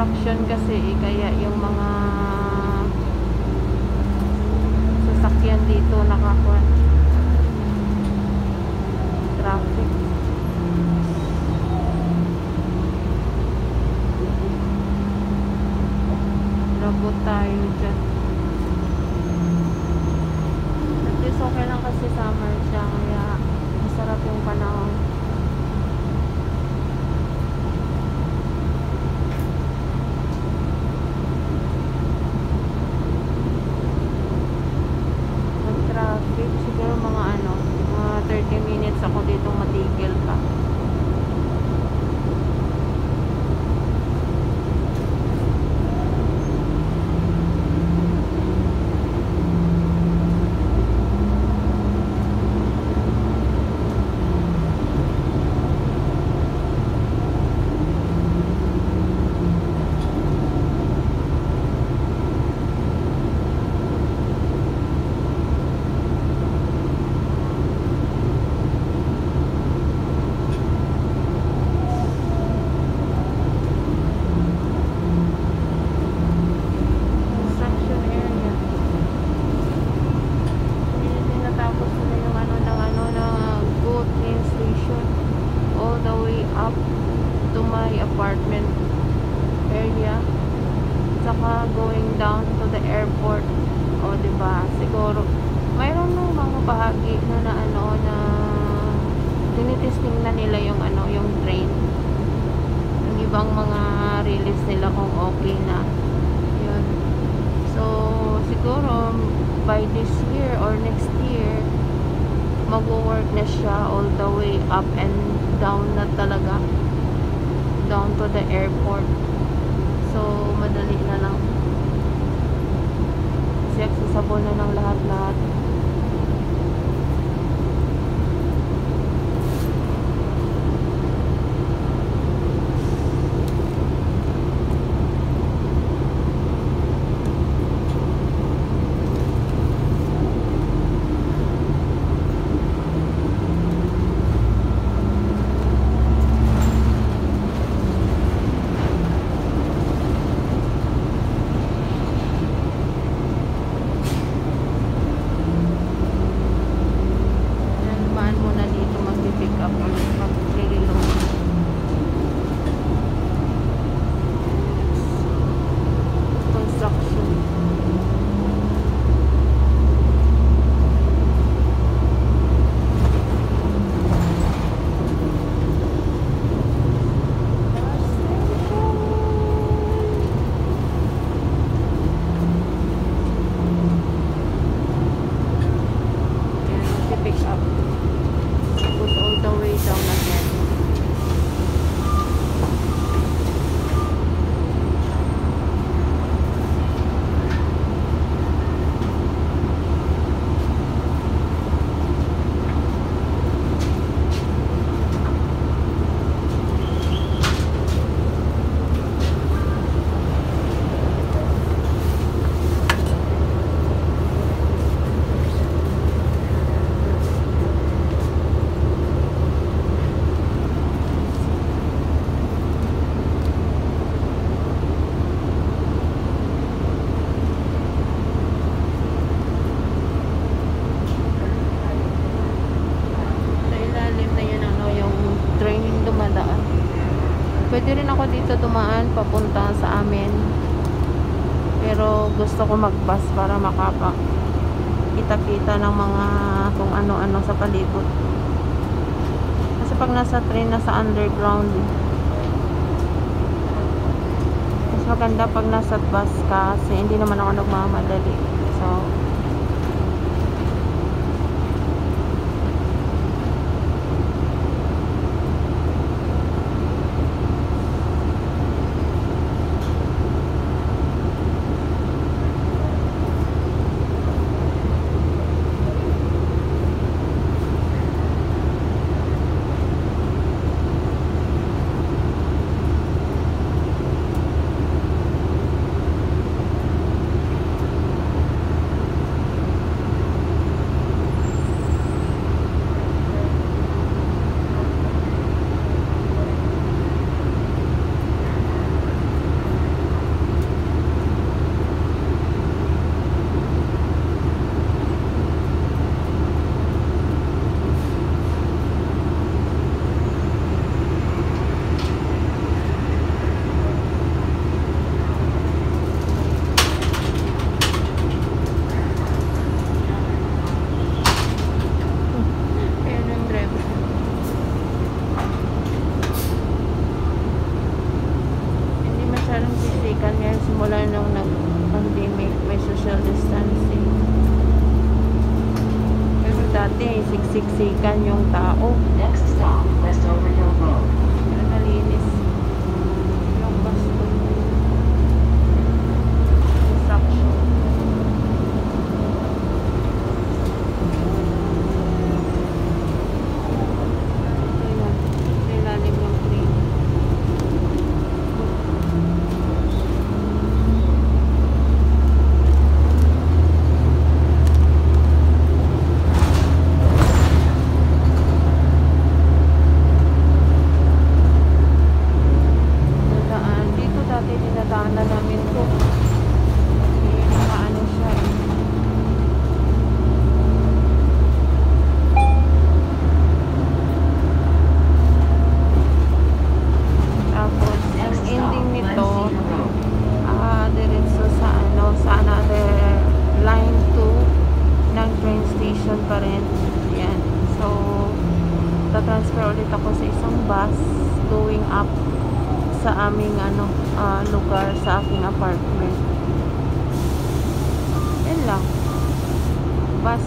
construction kasi kaya yung mga sasakyan dito nakakuha traffic. Labot tayo dyan. At least okay lang kasi summer siya kaya masarap yung panahon. Siguro mga 30 minutes ako dito matigil pa. Apartment area saka going down to the airport. O diba siguro mayroon ng mga bahagi na tinitesting na nila yung yung train, yung ibang mga release nila kung okay na yun. So siguro by this year or next year mag-work na siya all the way up and down na talaga, down to the airport. So madali na lang kasi accessible na ng lahat-lahat. Pwede rin ako dito dumaan papunta sa amin, pero gusto ko mag-bus para kita-kita ng mga kung ano-ano sa palibot. Kasi pag nasa train, nasa underground, mas maganda pag nasa bus ka kasi hindi naman ako nagmamadali. So Simula nung nag-pandemic, may social distancing. Pero dati, siksiksikan yung tao. Next stop, Westover Hill Road. Pero nalinis yung basto. Suction. Ayan, sa ilalim ng train. Nadaan. Dito dati dinadaanan namin to. Eh, nakaano siya eh. Tapos, ang Next stop, ending nito, Lansing Road. diretso sa ano, sa another line 2 ng train station pa rin. Yan. So, tatransfer ulit ako sa isang bus going up sa aming ano, lugar, sa aking apartment. Yan lang. Bus.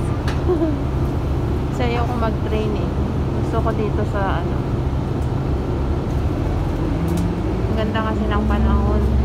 Kasi ayaw ko mag-train eh. Gusto ko dito sa ano. Ang ganda kasi ng panahon.